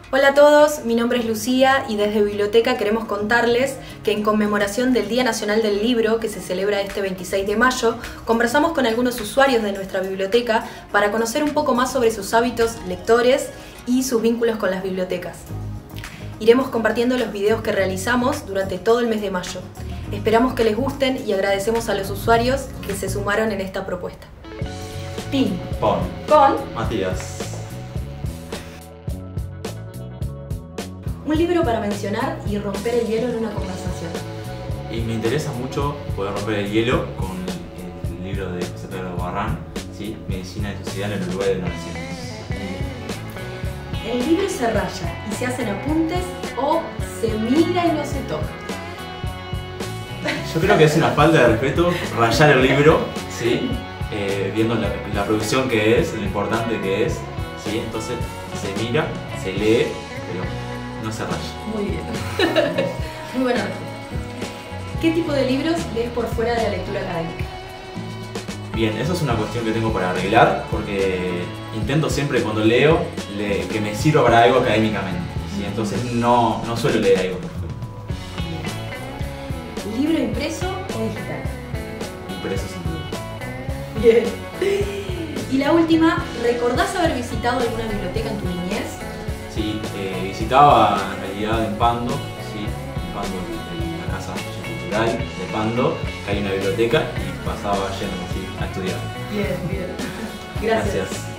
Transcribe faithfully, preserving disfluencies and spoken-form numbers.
Hola a todos, mi nombre es Lucía y desde Biblioteca queremos contarles que en conmemoración del Día Nacional del Libro, que se celebra este veintiséis de mayo, conversamos con algunos usuarios de nuestra biblioteca para conocer un poco más sobre sus hábitos lectores y sus vínculos con las bibliotecas. Iremos compartiendo los videos que realizamos durante todo el mes de mayo. Esperamos que les gusten y agradecemos a los usuarios que se sumaron en esta propuesta. Tim. Pon. Con. Matías. Un libro para mencionar y romper el hielo en una conversación. Y me interesa mucho poder romper el hielo con el libro de José Pedro Barrán, ¿sí? Medicina y Sociedad en el Uruguay de los novecientos. El libro se raya y se hacen apuntes o se mira y no se toca. Yo creo que es una falta de respeto rayar el libro, ¿sí? Eh, viendo la, la producción que es, lo importante que es, ¿sí? Entonces se mira, se lee, pero no se raya. Muy bien. Muy buena respuesta. ¿Qué tipo de libros lees por fuera de la lectura académica? Bien, eso es una cuestión que tengo para arreglar porque intento siempre cuando leo le, que me sirva para algo académicamente, ¿sí? Entonces no, no suelo leer algo por fuera. ¿Libro impreso o digital? Impreso sin duda. Bien. Y la última, ¿recordás haber visitado alguna biblioteca en tu niñez? Sí, eh, visitaba en realidad en Pando, sí, en Pando, en la casa cultural de Pando, que hay una biblioteca y pasaba yendo así a estudiar. Bien, bien. Gracias. Gracias.